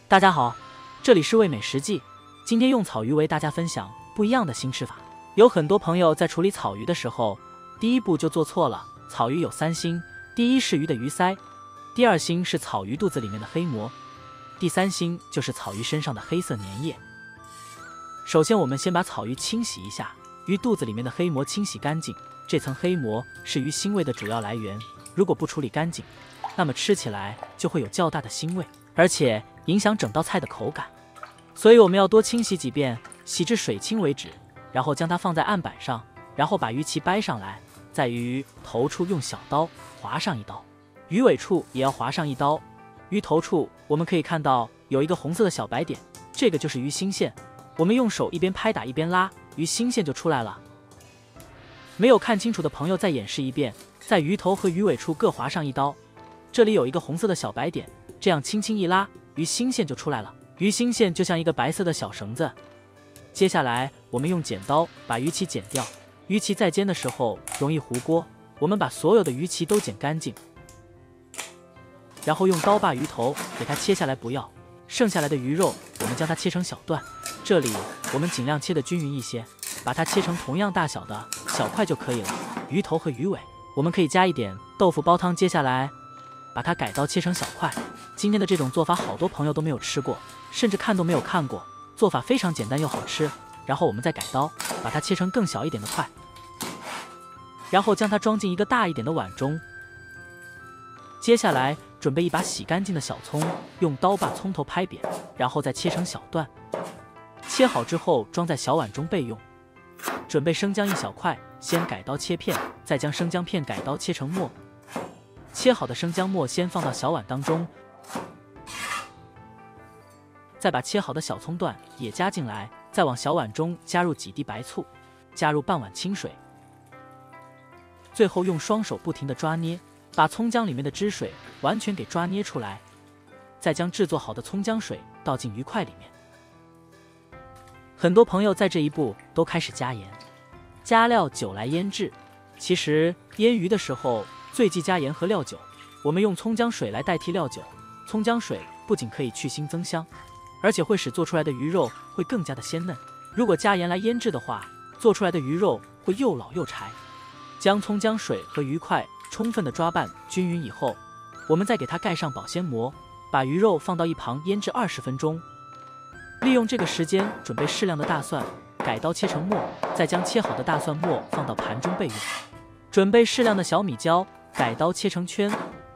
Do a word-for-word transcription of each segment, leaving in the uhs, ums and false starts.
大家好，这里是味美食记，今天用草鱼为大家分享不一样的新吃法。有很多朋友在处理草鱼的时候，第一步就做错了。草鱼有三星，第一是鱼的鱼鳃，第二星是草鱼肚子里面的黑膜，第三星就是草鱼身上的黑色粘液。首先我们先把草鱼清洗一下，鱼肚子里面的黑膜清洗干净，这层黑膜是鱼腥味的主要来源，如果不处理干净，那么吃起来就会有较大的腥味，而且影响整道菜的口感。所以我们要多清洗几遍，洗至水清为止，然后将它放在案板上，然后把鱼鳍掰上来，在鱼头处用小刀划上一刀，鱼尾处也要划上一刀。鱼头处我们可以看到有一个红色的小白点，这个就是鱼腥线，我们用手一边拍打一边拉，鱼腥线就出来了。没有看清楚的朋友再演示一遍，在鱼头和鱼尾处各划上一刀，这里有一个红色的小白点，这样轻轻一拉，鱼腥线就出来了。鱼腥线就像一个白色的小绳子。接下来我们用剪刀把鱼鳍剪掉，鱼鳍在煎的时候容易糊锅，我们把所有的鱼鳍都剪干净，然后用刀把鱼头给它切下来不要，剩下来的鱼肉我们将它切成小段，这里我们尽量切得均匀一些，把它切成同样大小的小块就可以了。鱼头和鱼尾我们可以加一点豆腐煲汤，接下来把它改刀切成小块。今天的这种做法好多朋友都没有吃过，甚至看都没有看过，做法非常简单又好吃。然后我们再改刀把它切成更小一点的块，然后将它装进一个大一点的碗中。接下来准备一把洗干净的小葱，用刀把葱头拍扁，然后再切成小段，切好之后装在小碗中备用。准备生姜一小块，先改刀切片，再将生姜片改刀切成末。切好的生姜末先放到小碗当中，再把切好的小葱段也加进来，再往小碗中加入几滴白醋，加入半碗清水，最后用双手不停地抓捏，把葱姜里面的汁水完全给抓捏出来，再将制作好的葱姜水倒进鱼块里面。很多朋友在这一步都开始加盐、加料酒来腌制，其实腌鱼的时候最忌加盐和料酒，我们用葱姜水来代替料酒。葱姜水不仅可以去腥增香，而且会使做出来的鱼肉会更加的鲜嫩。如果加盐来腌制的话，做出来的鱼肉会又老又柴。将葱姜水和鱼块充分的抓拌均匀以后，我们再给它盖上保鲜膜，把鱼肉放到一旁腌制二十分钟。利用这个时间准备适量的大蒜，改刀切成末，再将切好的大蒜末放到盘中备用。准备适量的小米椒，改刀切成圈，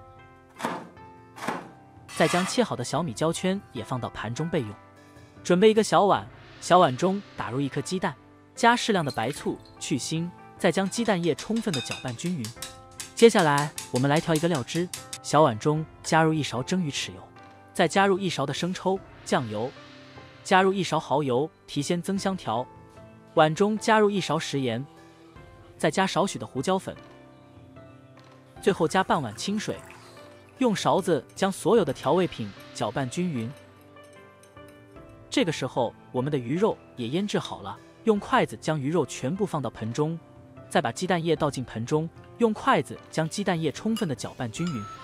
再将切好的小米椒圈也放到盘中备用。准备一个小碗，小碗中打入一颗鸡蛋，加适量的白醋去腥，再将鸡蛋液充分的搅拌均匀。接下来我们来调一个料汁，小碗中加入一勺蒸鱼豉油，再加入一勺的生抽、酱油，加入一勺蚝油提鲜增香调，碗中加入一勺食盐，再加少许的胡椒粉，最后加半碗清水，用勺子将所有的调味品搅拌均匀。这个时候我们的鱼肉也腌制好了，用筷子将鱼肉全部放到盆中，再把鸡蛋液倒进盆中，用筷子将鸡蛋液充分的搅拌均匀。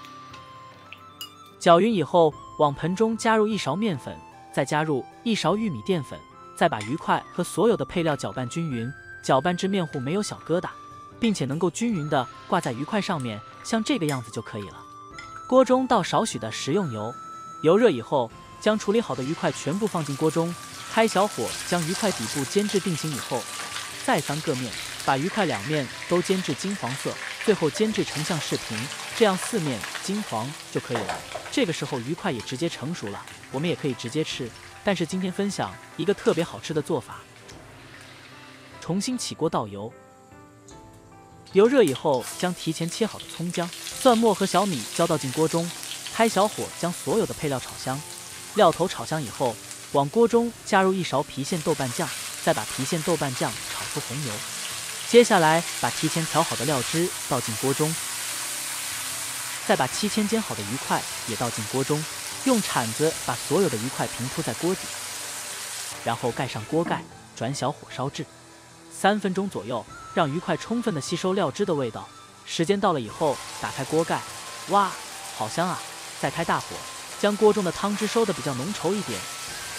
搅匀以后，往盆中加入一勺面粉，再加入一勺玉米淀粉，再把鱼块和所有的配料搅拌均匀，搅拌至面糊没有小疙瘩，并且能够均匀的挂在鱼块上面，像这个样子就可以了。锅中倒少许的食用油，油热以后，将处理好的鱼块全部放进锅中，开小火将鱼块底部煎至定型以后，再翻个面，把鱼块两面都煎至金黄色，最后煎至成像视频，这样四面金黄就可以了。这个时候鱼块也直接成熟了，我们也可以直接吃。但是今天分享一个特别好吃的做法。重新起锅倒油，油热以后，将提前切好的葱姜、蒜末和小米浇倒进锅中，开小火将所有的配料炒香。料头炒香以后，往锅中加入一勺郫县豆瓣酱，再把郫县豆瓣酱炒出红油。接下来把提前调好的料汁倒进锅中，再把提前煎好的鱼块也倒进锅中，用铲子把所有的鱼块平铺在锅底，然后盖上锅盖，转小火烧至三分钟左右，让鱼块充分的吸收料汁的味道。时间到了以后，打开锅盖，哇，好香啊！再开大火， 将锅中的汤汁收得比较浓稠一点。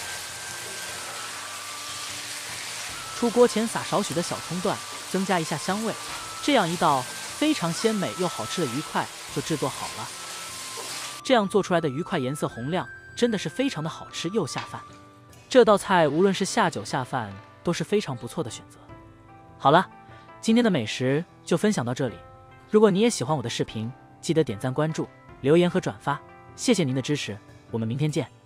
出锅前撒少许的小葱段，增加一下香味，这样一道非常鲜美又好吃的鱼块就制作好了。这样做出来的鱼块颜色红亮，真的是非常的好吃又下饭。这道菜无论是下酒下饭都是非常不错的选择。好了，今天的美食就分享到这里。如果你也喜欢我的视频，记得点赞、关注、留言和转发，谢谢您的支持，我们明天见。